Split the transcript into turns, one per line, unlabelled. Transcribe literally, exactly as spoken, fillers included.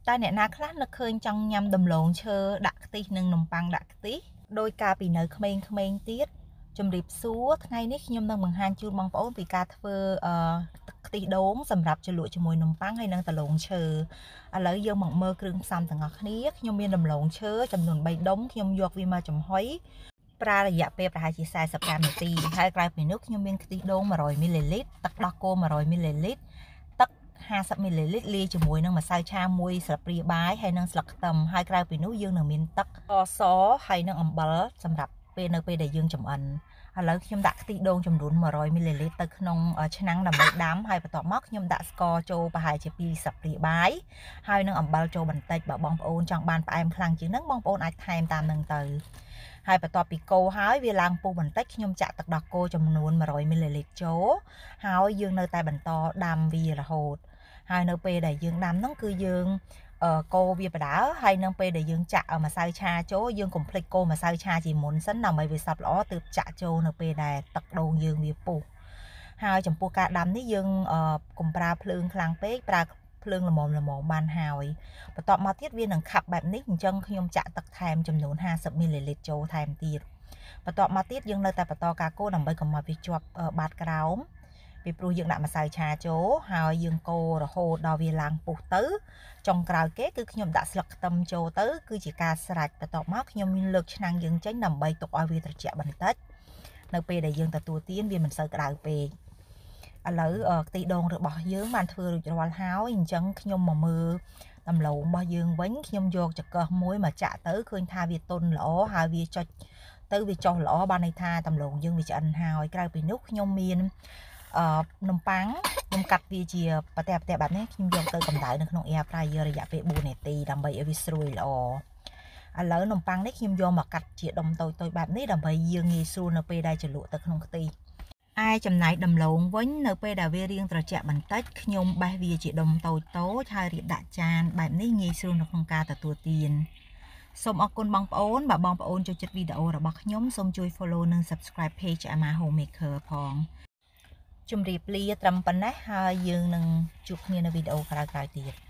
ta nè na khá nó khơi trong nhâm đầm lộn chơ đặc tí nâng nồng băng đặc tí đôi ca bị nở khmên khmên tiết chùm điệp xúa ngay nít nhâm nâng bằng hai chu mong bố vì ca thơ tí đốn sầm rạp cho lụa cho mùi nồng băng hay nâng tà lộn chơ à lấy dương mộng mơ krương xăm tầng ngọt niếc nhâm miên đầm lộn chơ chùm nụn bay đống nhâm yuộc vì mà chùm hói pra là dạ pê hai chỉ sai sập cam ti hai gram mì nước nhâm miên tí đốn mà rồi ml tắc đo cô mà rồi ml hai mươi mi-li-lít លាយជាមួយនឹងម្សៅឆាមួយស្លាបព្រាបាយហើយនឹងស្លឹកខ្ទឹមហើយក្រៅពីនោះយើងនឹងមានទឹកស្ករសហើយនឹងអំបិលសម្រាប់ពេលនៅពេលដែលយើងចម្អិនឥឡូវខ្ញុំដាក់ខ្ទិះដូងចំនួនmột trăm mi-li-lít ទៅក្នុងឆ្នាំងដើម្បីដាំហើយបន្ទាប់មកខ្ញុំដាក់ស្ករចូលប្រហែលជាពីរស្លាបព្រាបាយហើយនឹងអំបិលចូលបន្តិចបើបងប្អូនចង់បានផ្អែមខ្លាំងជាងហ្នឹងបងប្អូនអាចថែមតាមនឹងទៅហើយបន្ទាប់ពីកូរហើយវាឡើងពុះបន្តិចខ្ញុំចាក់ទឹកដោះគោចំនួនmột trăm mi-li-lít ចូលហើយយើងនៅតែបន្តដាំវារហូតហើយនៅពេលដែលយើងដាំហ្នឹងគឺយើងកូរវាបដើហើយនឹងពេលដែលយើងចាក់ម្សៅឆាចូលយើងកុំភ្លេចកូរម្សៅឆាជាមុនសិនដើម្បីវាសព្វល្អទើបចាក់ចូលនៅពេលដែលទឹកដូងយើងវាពុះហើយចំពោះការដាំនេះយើងកុំប្រើភ្លើងខ្លាំងពេកប្រើភ្លើងល្មមល្មមបានហើយបន្ទាប់មកទៀតវានឹងខាប់បែបនេះអញ្ចឹងខ្ញុំចាក់ទឹកថែមចំនួនห้าสิบmi-li-lít ចូលថែមទៀតបន្ទាប់មកទៀតយើងនៅតែបន្តការកូរដើម្បីកុំឲ្យវាជាប់បាតក្រោមពីព្រោះយើងដាក់ម្សៅឆាចូលហើយយើងកូររហូតដល់វាឡើងពុះទៅចុងក្រោយគេគឺខ្ញុំដាក់ស្លឹកខ្ទឹមចូលទៅគឺជាការស្រេចបន្ទាប់មកខ្ញុំមានលើកឆ្នាំងយើងចេញដើម្បីទុកឲ្យវាត្រជាក់បន្តិចនៅពេលដែលយើងទទួលទានវាមិនសូវក្តៅពេកឥឡូវខ្ទិះដូងរបស់យើងបានធ្វើរួចរាល់ហើយអញ្ចឹងខ្ញុំមកមើលដំឡូងរបស់យើងវិញខ្ញុំយកចង្កឹះមួយមកចាក់ទៅឃើញថាវាទន់ល្អហើយវាចុចទៅវាចុះល្អបានន័យថាដំឡូងយើងវាឆ្អិនហើយក្រៅពីនោះខ្ញុំមានអឺនំប៉័ងខ្ញុំកាត់វាជាប្រទះប្រទះបែបនេះខ្ញុំយកទៅកម្ដៅនៅក្នុង air fryer រយៈពេលbốnនាទីដើម្បីឲ្យវាស្រួយល្អឥឡូវនំប៉័ងនេះខ្ញុំយកមកកាត់ជាដុំតូចៗបែបនេះដើម្បីយើងងាយស្រួលនៅពេលដែលជ្រលក់ទៅក្នុងខ្ទិះឯចំណែកដំឡូងវិញនៅពេលដែលវារៀងត្រជាក់បន្តិចខ្ញុំបេះវាជាដុំតូចតូចហើយរៀបដាក់ចានបែបនេះងាយស្រួលនៅក្នុងការទទួលទានសូមអរគុណបងប្អូនបើបងប្អូនចូលចិត្តវីដេអូរបស់ខ្ញុំសូមជួយ follow និង subscribe page Ama Homemaker ផងជម្រាបលាត្រឹមប៉ុណ្ណេះហើយយើងនឹងជួបគ្នានៅវីដេអូក្រោយៗទៀត